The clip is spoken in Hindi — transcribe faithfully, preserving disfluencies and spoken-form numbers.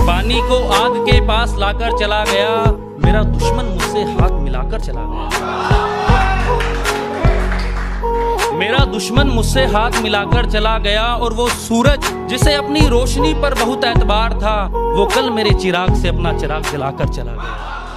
पानी को आग के पास लाकर चला गया, मेरा दुश्मन मुझसे हाथ मिलाकर चला गया। मेरा दुश्मन मुझसे हाथ मिलाकर चला गया और वो सूरज जिसे अपनी रोशनी पर बहुत एतबार था, वो कल मेरे चिराग से अपना चिराग जलाकर चला गया।